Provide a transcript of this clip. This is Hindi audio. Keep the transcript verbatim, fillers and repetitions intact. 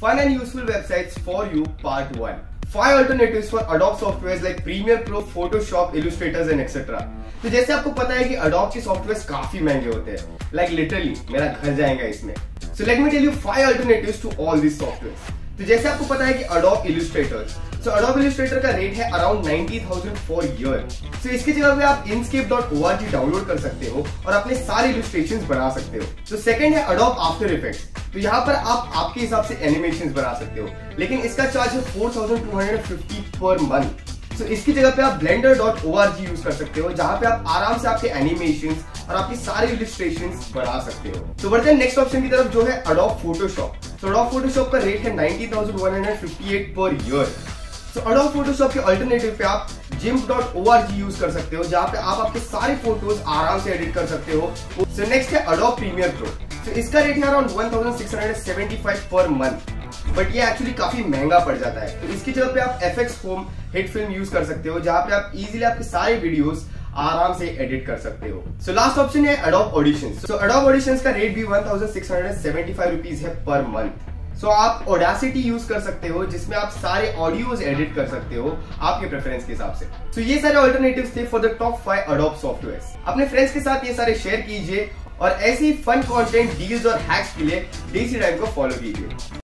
Fun and useful websites for you, part one. Five alternatives for Adobe softwares like Premiere Pro, Photoshop, Illustrators and et cetera. तो जैसे आपको पता है कि Adobe के सॉफ्टवेयर काफी महंगे होते हैं, like literally मेरा घर जाएगा इसमें. So let me tell you five alternatives to all these softwares. तो जैसे आपको पता है कि Adobe Illustrator, so Adobe Illustrator का रेट है around ninety thousand for year. So इसकी जगह पे आप inkscape dot O R G download कर सकते हो और अपने सारे इलस्ट्रेशंस बना सकते हो. तो सेकंड है Adobe After Effects. तो यहाँ पर आप आपके हिसाब से एनिमेशंस बना सकते हो, लेकिन इसका चार्ज है four thousand two hundred fifty per month. So इसकी जगह पे आप Blender dot O R G use कर सकते हो, जहां पे आप आराम से आपके एनिमेशंस और आपकी सारे इलस्ट्रेशंस बना सकते हो. तो बढ़ते हैं नेक्स्ट ऑप्शन की तरफ, जो है Adobe Photoshop. तो Adobe Photoshop का रेट है ninety thousand one hundred fifty eight per year. तो Adobe Photoshop के अल्टरनेटिव पे आप GIMP dot O R G use कर सकते हो, जहां पे आप आपके सारे फोटोज आराम से एडिट कर सकते हो. सो नेक्स्ट है Adobe Premiere Pro. तो इसका रेट है around one thousand six hundred seventy five per month, but ये एक्चुअली काफी महंगा पड़ जाता है. तो इसकी जगह पे आप F X home hit film use कर सकते हो, जहां पे आप इजीली आपके सारे वीडियोस आराम से एडिट कर सकते हो. सो लास्ट ऑप्शन है Adobe Audition. So Adobe Audition का रेट भी one thousand six hundred seventy five rupees है पर मंथ. सो so, आप Audacity यूज कर सकते हो, जिसमें आप सारे ऑडियोज एडिट कर सकते हो आपके प्रेफरेंस के हिसाब से. सो so, ये सारे ऑल्टरनेटिव्स थे for the top five Adobe softwares. अपने फ्रेंड्स के साथ ये सारे शेयर कीजिए और ऐसी फन कंटेंट, डील्स और हैक्स के लिए डेसी टाइम को फॉलो कीजिए.